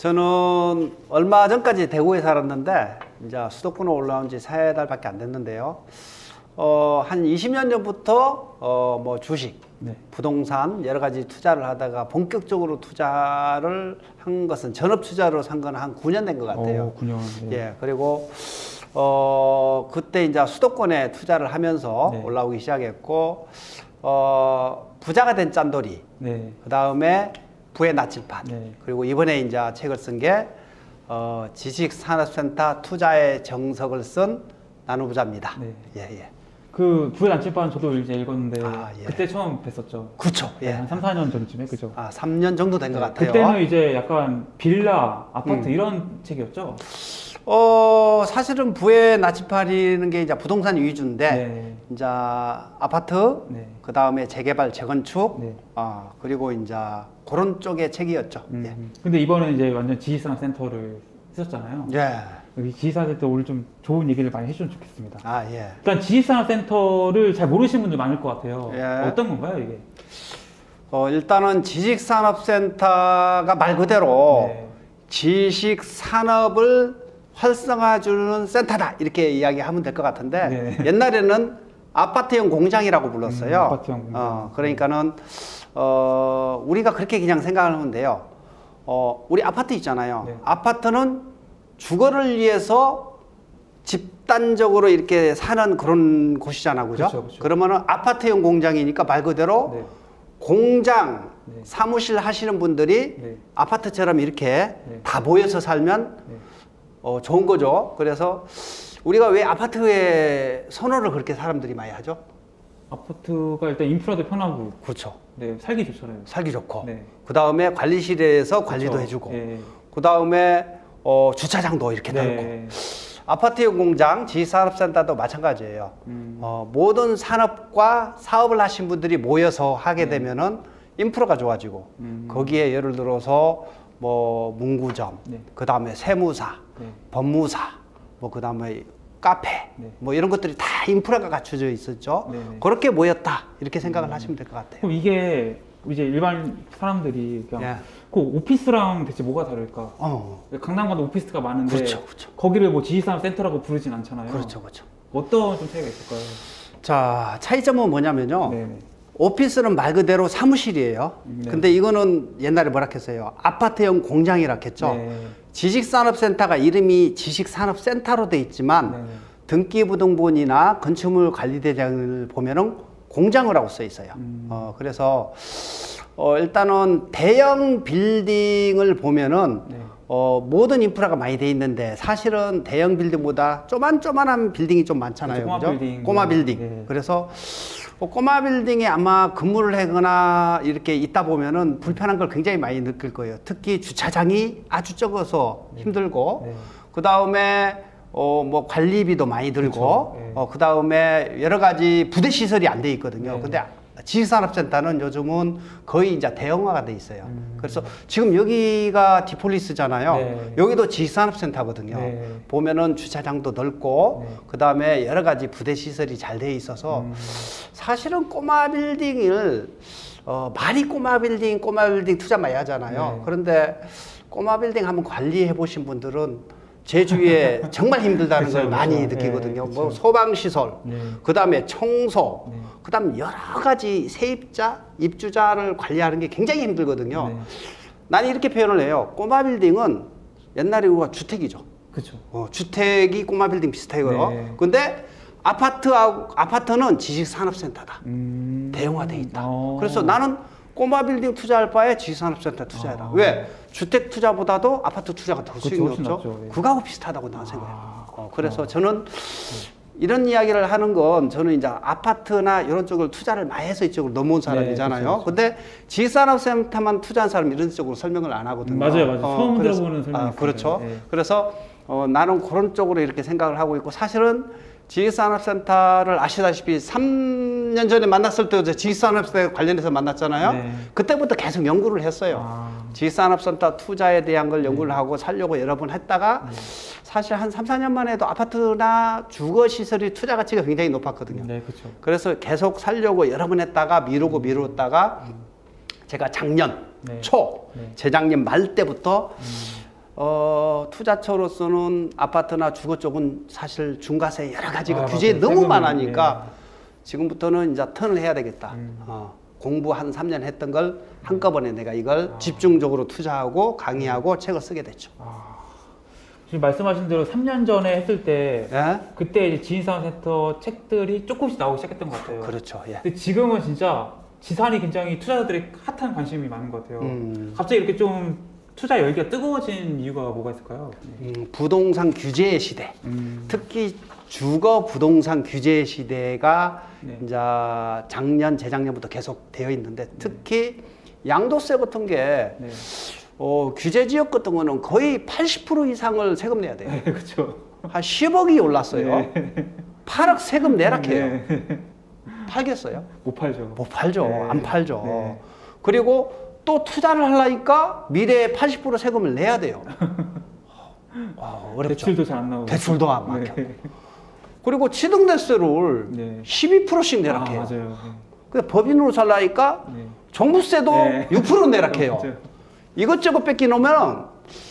저는 얼마 전까지 대구에 살았는데 이제 수도권에 올라온 지 3달밖에 안 됐는데요. 한 20년 전부터 뭐 주식, 네. 부동산 여러 가지 투자를 하다가 본격적으로 투자를 한 것은 전업 투자로 산 건 한 9년 된 것 같아요. 9년. 네. 예, 그리고 그때 이제 수도권에 투자를 하면서 네. 올라오기 시작했고 부자가 된 짠돌이, 네. 그 다음에 부의 나침반, 네. 그리고 이번에 이제 책을 쓴 게 지식산업센터 투자의 정석을 쓴 나누부자입니다. 네. 예, 예. 그 부의 나침반 저도 이제 읽었는데 예. 그때 처음 뵀었죠. 그쵸. 네, 예. 한 3, 4년 전쯤에 그죠? 3년 정도 된 것 같아요. 그때는 이제 약간 빌라, 아파트 이런 책이었죠? 사실은 부의 나침반이라는 게 이제 부동산 위주인데, 네. 이제 아파트, 네. 그 다음에 재개발, 재건축, 네. 그리고 이제 그런 쪽의 책이었죠. 예. 근데 이번에 이제 완전 지식산업센터를 쓰셨잖아요. 예. 여기 지식산업센터 오늘 좀 좋은 얘기를 많이 해주면 좋겠습니다. 예. 일단 지식산업센터를 잘 모르시는 분들 많을 것 같아요. 예. 어떤 건가요, 이게? 일단은 지식산업센터가 말 그대로 네. 지식산업을 활성화주는 센터다, 이렇게 이야기하면 될 것 같은데, 네. 옛날에는 아파트형 공장이라고 불렀어요. 아파트형 공장. 그러니까는 우리가 그렇게 그냥 생각을 하면 돼요. 우리 아파트 있잖아요. 네. 아파트는 주거를 위해서 집단적으로 이렇게 사는 그런 곳이잖아, 그죠? 그쵸, 그쵸. 그러면은 아파트형 공장이니까 말 그대로 네. 공장, 네. 사무실 하시는 분들이 네. 아파트처럼 이렇게 네. 다 모여서 살면 네. 좋은 거죠. 그래서 우리가 왜 아파트에 선호를 그렇게 사람들이 많이 하죠? 아파트가 일단 인프라도 편하고, 그렇죠. 네, 살기 좋잖아요. 살기 좋고, 네. 그 다음에 관리실에서 관리도 그쵸. 해주고, 네. 그 다음에 주차장도 이렇게 넓고, 네. 아파트형 공장, 지식산업센터도 마찬가지예요. 모든 산업과 사업을 하신 분들이 모여서 하게 되면은 인프라가 좋아지고, 거기에 예를 들어서 뭐 문구점, 네. 그 다음에 세무사, 네. 법무사, 뭐 그 다음에 카페, 네. 뭐 이런 것들이 다 인프라가 갖춰져 있었죠. 네, 네. 그렇게 모였다, 이렇게 생각을 하시면 될 것 같아요. 그럼 이게 이제 일반 사람들이 그냥 예. 그 오피스랑 대체 뭐가 다를까? 강남 가도 오피스가 많은데 그렇죠, 그렇죠. 거기를 뭐 지식산업센터라고 부르진 않잖아요. 그렇죠, 그렇죠. 어떤 좀 차이가 있을까요? 자, 차이점은 뭐냐면요. 네네. 오피스는 말 그대로 사무실이에요. 네. 근데 이거는 옛날에 뭐라 했어요? 아파트형 공장이라 했죠. 네. 지식산업센터가 이름이 지식산업센터로 돼 있지만 네네. 등기부등본이나 건축물 관리대장을 보면은 공장을 하고 써 있어요. 그래서 일단은 대형 빌딩을 보면은 네. 모든 인프라가 많이 돼 있는데 사실은 대형 빌딩보다 조만한 빌딩이 좀 많잖아요. 그렇죠, 꼬마 빌딩. 꼬마 빌딩. 네. 그래서 꼬마 빌딩에 아마 근무를 하거나 이렇게 있다 보면은 불편한 걸 굉장히 많이 느낄 거예요. 특히 주차장이 아주 적어서 힘들고, 네. 그 다음에 뭐 관리비도 많이 들고, 그쵸. 네. 그 다음에 여러 가지 부대 시설이 안 돼 있거든요. 네. 근데 지식산업센터는 요즘은 거의 이제 대형화가 돼 있어요. 그래서 지금 여기가 디폴리스잖아요. 네. 여기도 지식산업센터거든요. 네. 보면은 주차장도 넓고, 네. 그 다음에 여러 가지 부대 시설이 잘 돼 있어서 사실은 꼬마 빌딩을 말이 꼬마 빌딩 투자 많이 하잖아요. 네. 그런데 꼬마 빌딩 한번 관리해 보신 분들은 제 주위에 정말 힘들다는 그쵸, 걸 많이 그쵸. 느끼거든요. 네, 뭐 그쵸. 소방시설, 네. 그 다음에 청소, 네. 그 다음 여러 가지 세입자, 입주자를 관리하는 게 굉장히 힘들거든요. 네. 나는 이렇게 표현을 해요. 꼬마 빌딩은 옛날에 우리가 주택이죠. 그렇죠. 주택이 꼬마 빌딩 비슷해요. 네. 근데 아파트는 지식산업센터다. 대형화돼 있다. 그래서 나는 꼬마 빌딩 투자할 바에 지식산업센터 투자해라. 왜? 주택 투자보다도 아파트 투자가 더 수익이 훨씬 높죠. 낫죠. 네. 그거하고 비슷하다고 나는 생각해요. 그래서 저는 이런 이야기를 하는 건 저는 이제 아파트나 이런 쪽을 투자를 많이 해서 이쪽으로 넘어온 사람이잖아요. 그쵸, 그쵸. 근데 지식산업센터만 투자한 사람은 이런 쪽으로 설명을 안 하거든요. 맞아요. 처음 그래서- 들어보는 설명이 그렇죠. 네. 그래서 나는 그런 쪽으로 이렇게 생각을 하고 있고, 사실은 지식산업센터를 아시다시피 3년 전에 만났을 때 지식산업센터 관련해서 만났잖아요. 네. 그때부터 계속 연구를 했어요. 지식산업센터 투자에 대한 걸 연구를 하고 살려고 여러 번 했다가 사실 한 3, 4년만 해도 아파트나 주거시설이 투자 가치가 굉장히 높았거든요. 네, 그렇죠. 그래서 계속 살려고 여러 번 했다가 미루다가 제가 작년 네. 초, 네. 재작년 말 때부터 투자처로서는 아파트나 주거 쪽은 사실 중과세 여러 가지가 규제에 맞아요. 너무 세금이, 많으니까 지금부터는 이제 턴을 해야 되겠다. 공부 한 3년 했던 걸 한꺼번에 내가 이걸 집중적으로 투자하고 강의하고 책을 쓰게 됐죠. 지금 말씀하신 대로 3년 전에 했을 때 예? 그때 이제 지인상센터 책들이 조금씩 나오기 시작했던 것 같아요. 그렇죠. 예. 근데 지금은 진짜 지산이 굉장히 투자자들의 핫한 관심이 많은 것 같아요. 갑자기 이렇게 좀 투자 열기가 뜨거워진 이유가 뭐가 있을까요? 부동산 규제 시대, 특히 주거 부동산 규제 시대가 네. 이제 작년, 재작년부터 계속 되어 있는데 특히 양도세 같은 게 네. 규제 지역 같은 거는 거의 80% 이상을 세금 내야 돼요. 네, 그렇죠. 한 10억이 올랐어요. 네. 8억 세금 내락해요. 네. 팔겠어요? 못 팔죠. 못 팔죠. 네. 안 팔죠. 네. 그리고 또 투자를 하려니까 미래에 80% 세금을 내야 돼요. 어렵죠. 대출도 잘 안 나오고. 대출도 안 막혀. 네. 그리고 취득세를 네. 12%씩 내락해요. 맞아요. 근데 법인으로 살라니까 네. 종부세도 네. 6% 내락해요. 맞아요. 이것저것 뺏기 놓으면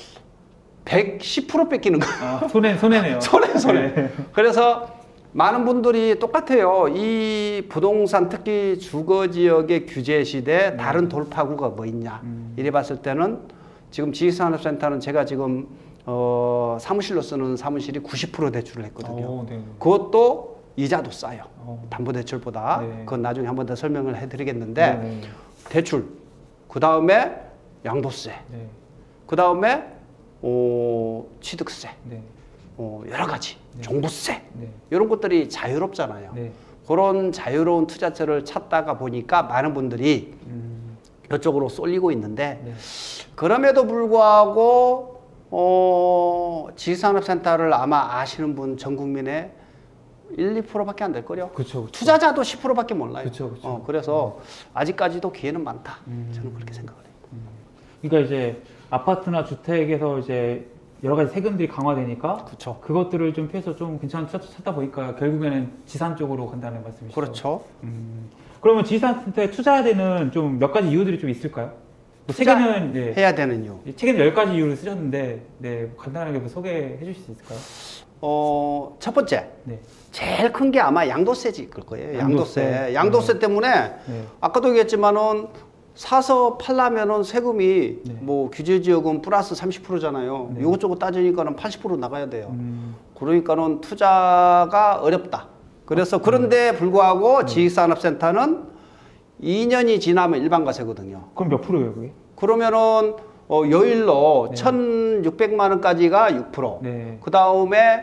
110% 뺏기는 거예요. 손해네요. 손해. 네. 그래서 많은 분들이 똑같아요. 이 부동산 특히 주거지역의 규제 시대 다른 돌파구가 뭐 있냐. 이래 봤을 때는 지금 지식산업센터는 제가 지금 사무실로 쓰는 사무실이 90% 대출을 했거든요. 네. 그것도 이자도 싸요. 담보대출보다. 네. 그건 나중에 한 번 더 설명을 해드리겠는데 네. 대출, 그 다음에 양도세, 네. 그 다음에 취득세, 네. 여러 가지 종부세 네. 이런 것들이 자유롭잖아요. 네. 그런 자유로운 투자처를 찾다가 보니까 많은 분들이 이쪽으로 쏠리고 있는데 네. 그럼에도 불구하고 지식산업센터를 아마 아시는 분 전 국민의 1, 2%밖에 안 될 거요. 그쵸. 투자자도 10%밖에 몰라요. 그쵸. 그래서 아직까지도 기회는 많다. 저는 그렇게 생각을 해요. 그러니까 이제 아파트나 주택에서 이제 여러 가지 세금들이 강화되니까 그렇죠. 그것들을 좀 피해서 좀 괜찮은 투자 찾다 보니까 결국에는 지산 쪽으로 간다는 말씀이시죠? 그렇죠. 그러면 지산센터에 투자해야 되는 좀 몇 가지 이유들이 좀 있을까요? 뭐 책에는 네, 해야 되는 이유. 책에는 10가지 이유를 쓰셨는데 네, 간단하게 뭐 소개해 주실 수 있을까요? 첫 번째. 네. 제일 큰 게 아마 양도세일 거예요. 양도세. 양도세 때문에 네. 아까도 얘기했지만은 사서 팔려면은 세금이 네. 뭐 규제 지역은 플러스 30%잖아요. 네. 이것저것 따지니까는 80% 나가야 돼요. 그러니까는 투자가 어렵다. 그래서 그런데 불구하고 지식산업센터는 2년이 지나면 일반과세거든요. 그럼 몇 프로예요, 그게? 그러면은 요일로 네. 1,600만 원까지가 6%. 네. 그 다음에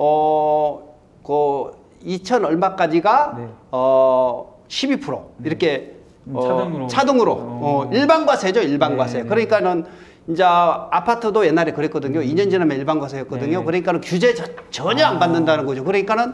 그 2천 얼마까지가 네. 12% 이렇게 차등으로. 일반과세죠, 일반과세. 네. 그러니까는 이제 아파트도 옛날에 그랬거든요. 2년 지나면 일반과세였거든요. 네. 그러니까는 규제 전혀 안 받는다는 거죠. 그러니까는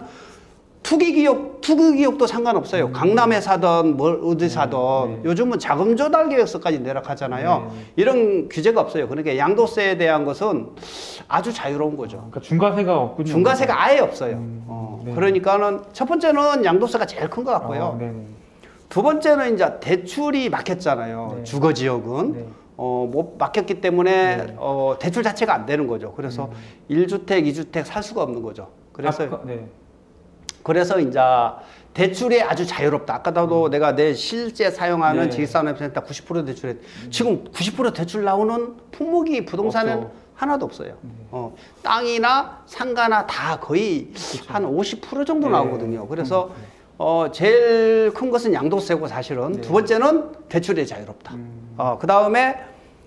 투기기업도 상관없어요. 강남에 사든 뭘 어디 사든 네. 요즘은 자금 조달 계획서까지 내락하잖아요. 네. 이런 규제가 없어요. 그러니까 양도세에 대한 것은 아주 자유로운 거죠. 그러니까 중과세가 없군요. 중과세가 아예 없어요. 네. 그러니까는 첫 번째는 양도세가 제일 큰 것 같고요. 네네. 두 번째는 이제 대출이 막혔잖아요. 네. 주거 지역은. 네. 못 막혔기 때문에 네. 대출 자체가 안 되는 거죠. 그래서 1주택, 2주택 살 수가 없는 거죠. 그래서 네. 그래서 이제 대출이 아주 자유롭다. 아까도 내가 내 실제 사용하는 네. 지식산업센터 90% 대출에 지금 90% 대출 나오는 품목이 부동산에는 없죠. 하나도 없어요. 땅이나 상가나 다 거의 한 50% 정도 네. 나오거든요. 그래서 제일 큰 것은 양도세고 사실은 네. 두 번째는 대출이 자유롭다. 그 다음에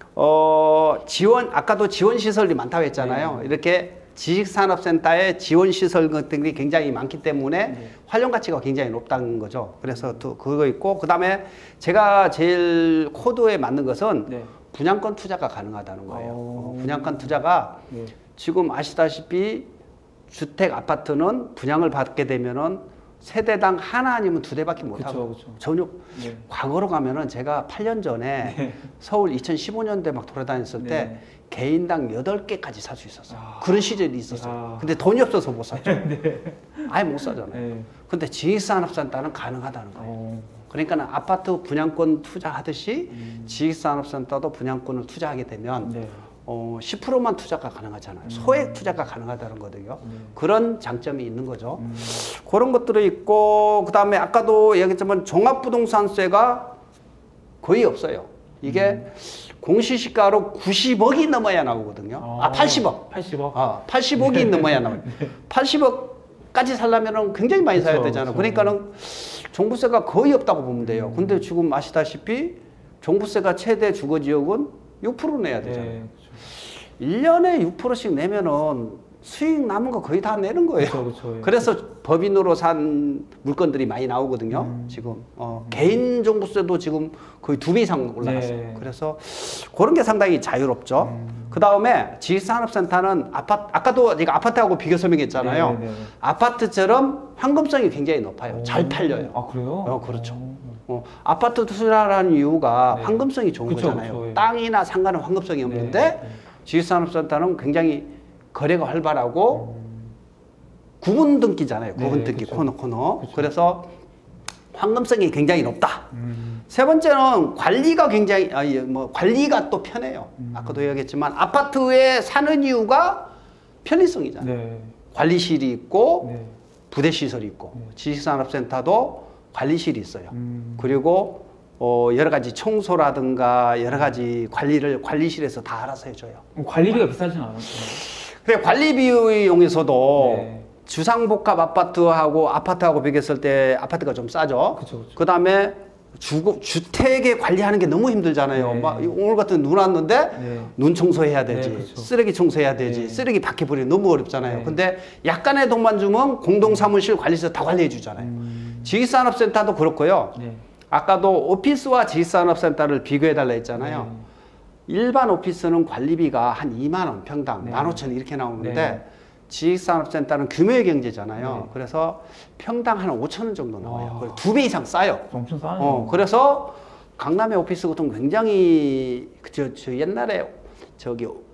아까도 지원 시설이 많다고 했잖아요. 네. 이렇게 지식산업센터의 지원 시설 같은 게 굉장히 많기 때문에 네. 활용 가치가 굉장히 높다는 거죠. 그래서 또 그거 있고 그 다음에 제가 제일 코드에 맞는 것은 네. 분양권 투자가 가능하다는 거예요. 오. 분양권 투자가 네. 지금 아시다시피 주택 아파트는 분양을 받게 되면은 세대당 하나 아니면 두 대밖에 못 하고 전혀 네. 과거로 가면은 제가 8년 전에 네. 서울 2015년대 막 돌아다녔을 때 네. 개인당 8개까지 살 수 있었어요. 그런 시절이 있었어요. 아. 근데 돈이 없어서 못 샀죠. 네. 아예 못 사잖아요. 네. 근데 지식산업센터는 가능하다는 거예요. 그러니까 아파트 분양권 투자하듯이 지식산업센터도 분양권을 투자하게 되면 네. 10%만 투자가 가능하잖아요. 소액 투자가 가능하다는 거거든요. 그런 장점이 있는 거죠. 그런 것들이 있고, 그 다음에 아까도 얘기했지만 종합부동산세가 거의 없어요. 이게 공시시가로 90억이 넘어야 나오거든요. 80억. 80억. 80억이 넘어야 나와요. 80억까지 살려면 굉장히 많이 사야 되잖아요. 그러니까는 종부세가 거의 없다고 보면 돼요. 근데 지금 아시다시피 종부세가 최대 주거지역은 6% 내야 되잖아요. 네, 1년에 6%씩 내면은 수익 남은 거 거의 다 내는 거예요. 그렇죠. 그래서 법인으로 산 물건들이 많이 나오거든요. 지금 개인 종부세도 지금 거의 2배 이상 올라갔어요. 네. 그래서 그런 게 상당히 자유롭죠. 그 다음에 지식산업센터는 아까도 제가 아파트하고 비교 설명했잖아요. 네. 아파트처럼 황금성이 굉장히 높아요. 잘 팔려요. 아, 그래요? 그렇죠. 아파트 투자라는 이유가 네. 황금성이 좋은 그쵸, 거잖아요. 그쵸, 예. 땅이나 상가는 황금성이 없는데 지식산업센터는 굉장히 거래가 활발하고 구분 등기잖아요. 구분 등기 그쵸. 코너. 그래서 황금성이 굉장히 높다. 세 번째는 관리가 굉장히 관리가 또 편해요. 아까도 얘기했지만 아파트에 사는 이유가 편리성이잖아요. 네. 관리실이 있고 네. 부대 시설이 있고 지식산업센터도 관리실이 있어요. 그리고 여러 가지 청소라든가 여러 가지 관리를 관리실에서 다 알아서 해줘요. 관리비가 비싸진 않아요. 그래 관리 비용에서도 네. 주상복합 아파트하고 비교했을 때 아파트가 좀 싸죠. 그쵸. 그 다음에 주택에 관리하는 게 너무 힘들잖아요. 네. 막 오늘 같은 눈 왔는데 네. 눈 청소해야 되지, 네, 그쵸. 쓰레기 청소해야 되지, 네. 쓰레기 밖에 버리기 너무 어렵잖아요. 네. 근데 약간의 돈만 주면 공동사무실 관리소 다 관리해 주잖아요. 지식산업센터도 그렇고요. 네. 아까도 오피스와 지식산업센터를 비교해 달라 했잖아요. 네. 일반 오피스는 관리비가 한 2만 원 평당, 네. 15,000원 이렇게 나오는데 네. 지식산업센터는 규모의 경제잖아요. 네. 그래서 평당 한 5,000원 정도 나와요. 와. 그래서 2배 이상 싸요. 엄청 싸네요. 그래서 강남의 오피스 같은 건 굉장히 저 옛날에 저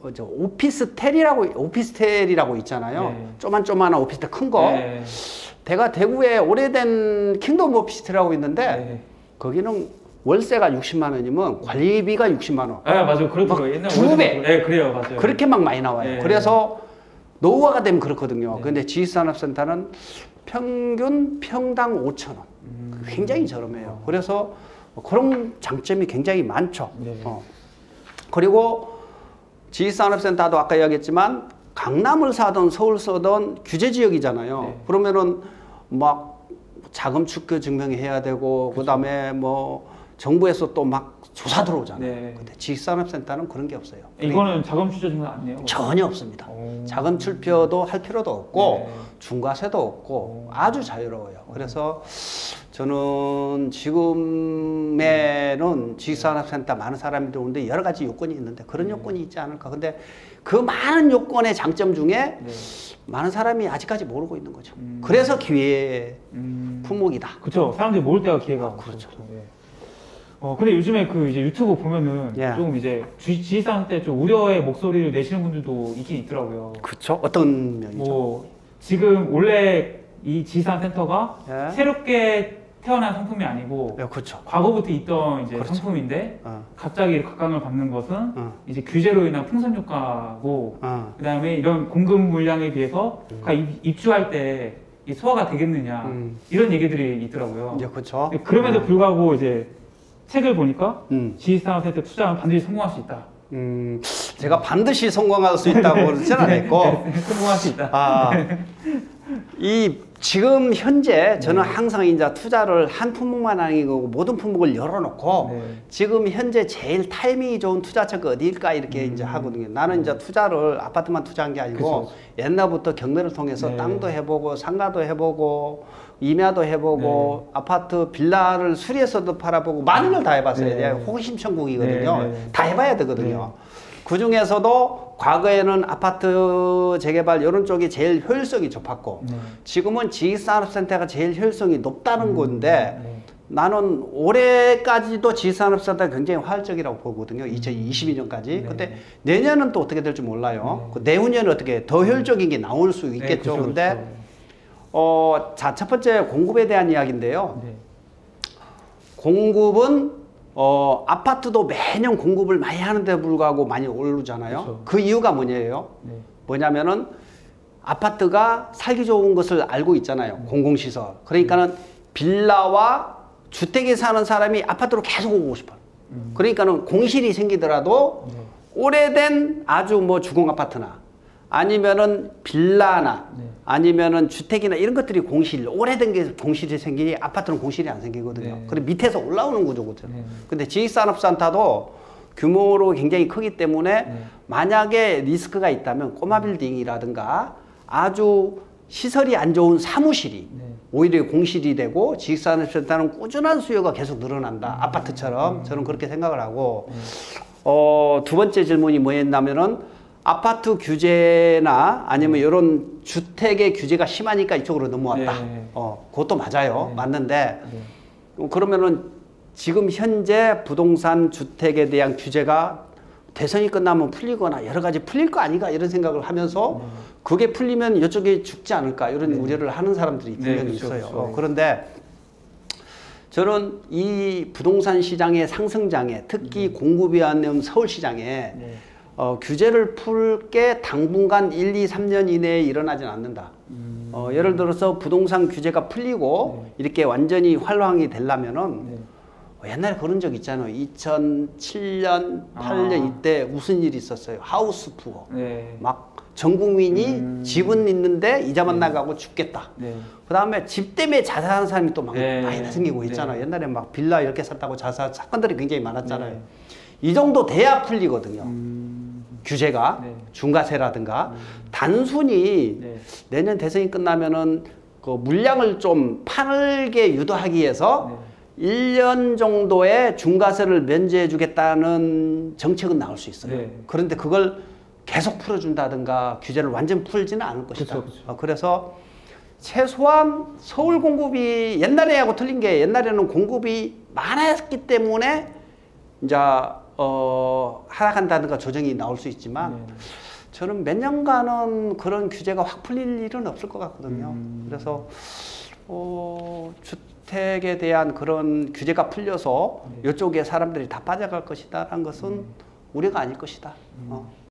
오피스텔이라고 있잖아요. 네. 조만한 오피스텔 큰 거. 네. 대구에 오래된 킹덤 오피스텔이라고 있는데 네. 거기는 월세가 60만 원이면 관리비가 60만 원. 네, 맞아요. 그렇더라고요. 옛날에 2배. 네, 그래요. 맞아요. 그렇게 막 많이 나와요. 네. 그래서 노후화가 되면 그렇거든요. 네. 근데 지식산업센터는 평균 평당 5천 원. 굉장히 저렴해요. 그래서 그런 장점이 굉장히 많죠. 네. 그리고 지식산업센터도 아까 이야기했지만 강남을 사든 서울 사든 규제 지역이잖아요. 네. 그러면은 막 자금 출처 증명해야 되고 그다음에 뭐 정부에서 또 막 조사 들어오잖아요. 네. 근데 지식산업센터는 그런 게 없어요. 이거는 자금 추적 증명 안 해요? 전혀 없습니다. 오. 자금 출표도 할 필요도 없고 네. 중과세도 없고 아주 자유로워요. 그래서 저는 지금에는 지식산업센터 많은 사람들이 오는데 여러 가지 요건이 있는데 그런 요건이 있지 않을까. 근데 그 많은 요건의 장점 중에 네. 많은 사람이 아직까지 모르고 있는 거죠. 그래서 기회의 품목이다. 그렇죠. 사람들이 모를 때가 기회가 그렇죠. 예. 근데 요즘에 그 이제 유튜브 보면은 예. 좀 이제 지지산 때 좀 우려의 목소리를 내시는 분들도 있긴 있더라고요. 그렇죠. 어떤 면이죠? 뭐 지금 원래 이 지산 센터가 예. 새롭게 태어난 상품이 아니고 예, 그렇죠. 과거부터 있던 이제 그렇죠. 상품인데 어. 갑자기 각광을 받는 것은 이제 규제로 인한 풍선 효과고 그다음에 이런 공급 물량에 비해서 입주할 때 이 소화가 되겠느냐 이런 얘기들이 있더라고요. 이제 그렇죠. 그럼에도 불구하고 이제 책을 보니까 지식산업센터 투자하면 반드시 성공할 수 있다. 제가 반드시 성공할 수 있다고 그러지는 않았고 성공할 수 있다. 이 지금 현재 저는 항상 이제 투자를 한 품목만 아니고 모든 품목을 열어놓고 네. 지금 현재 제일 타이밍이 좋은 투자처가 어디일까 이렇게 이제 하거든요. 나는 이제 투자를 아파트만 투자한 게 아니고 그쵸. 옛날부터 경매를 통해서 네. 땅도 해보고 상가도 해보고 임야도 해보고 아파트 빌라를 수리해서도 팔아보고 많은 걸 다 해봤어요. 네. 호기심 천국이거든요. 네, 네. 다 해봐야 되거든요. 그 중에서도 과거에는 아파트 재개발 이런 쪽이 제일 효율성이 좋았고 지금은 지식산업센터가 제일 효율성이 높다는 건데 나는 올해까지도 지식산업센터가 굉장히 활적이라고 보거든요. 2022년까지. 근데 내년은 또 어떻게 될지 몰라요. 그 내후년은 어떻게 더 효율적인 게 나올 수 있겠죠. 그쵸, 근데 자, 첫 번째 공급에 대한 이야기인데요. 공급은 아파트도 매년 공급을 많이 하는데 불구하고 많이 오르잖아요. 그렇죠. 그 이유가 뭐냐면 네. 뭐냐면은 아파트가 살기 좋은 것을 알고 있잖아요. 공공시설. 그러니까는 빌라와 주택에 사는 사람이 아파트로 계속 오고 싶어요. 그러니까는 공실이 생기더라도 네. 오래된 아주 뭐 주공 아파트나 아니면은 빌라나 네. 아니면은 주택이나 이런 것들이 공실, 오래된 게 공실이 생기니 아파트는 공실이 안 생기거든요. 네. 그리고 밑에서 올라오는 구조거든요. 네. 근데 지식산업센터도 규모로 굉장히 크기 때문에 네. 만약에 리스크가 있다면 꼬마 빌딩이라든가 아주 시설이 안 좋은 사무실이 네. 오히려 공실이 되고 지식산업센터는 꾸준한 수요가 계속 늘어난다. 아파트처럼 저는 그렇게 생각을 하고 두 번째 질문이 뭐였냐면은 아파트 규제나 아니면 이런 주택의 규제가 심하니까 이쪽으로 넘어왔다. 네. 그것도 맞아요. 네. 맞는데 네. 그러면은 지금 현재 부동산 주택에 대한 규제가 대선이 끝나면 풀리거나 여러 가지 풀릴 거 아닌가 이런 생각을 하면서 그게 풀리면 이쪽에 죽지 않을까 이런 우려를 하는 사람들이 분명히 그렇죠, 있어요. 그렇죠. 그런데 저는 이 부동산 시장의 상승장에 특히 공급이 안 되는 서울 시장에 네. 규제를 풀 게 당분간 1, 2, 3년 이내에 일어나진 않는다. 예를 들어서 부동산 규제가 풀리고 이렇게 완전히 활황이 되려면은 옛날에 그런 적 있잖아요. 2007년, 8년 이때 무슨 일이 있었어요. 하우스 푸어. 네. 막 전 국민이 집은 있는데 이자만 나가고 죽겠다. 네. 그 다음에 집 때문에 자살하는 사람이 또 막 네. 많이 생기고 있잖아요. 네. 옛날에 막 빌라 이렇게 샀다고 자살 사건들이 굉장히 많았잖아요. 네. 이 정도 돼야 풀리거든요. 규제가 네. 중과세라든가 단순히 네. 내년 대선이 끝나면은 그 물량을 좀 팔게 유도하기 위해서 1년 정도의 중과세를 면제해 주겠다는 정책은 나올 수 있어요. 네. 그런데 그걸 계속 풀어준다든가 규제를 완전 풀지는 않을 것이다. 그쵸, 그쵸. 그래서 최소한 서울 공급이 옛날에하고 틀린 게 옛날에는 공급이 많았기 때문에 이제 하락한다든가 조정이 나올 수 있지만 저는 몇 년간은 그런 규제가 확 풀릴 일은 없을 것 같거든요. 그래서 주택에 대한 그런 규제가 풀려서 이쪽에 사람들이 다 빠져갈 것이다라는 것은 우려가 아닐 것이다.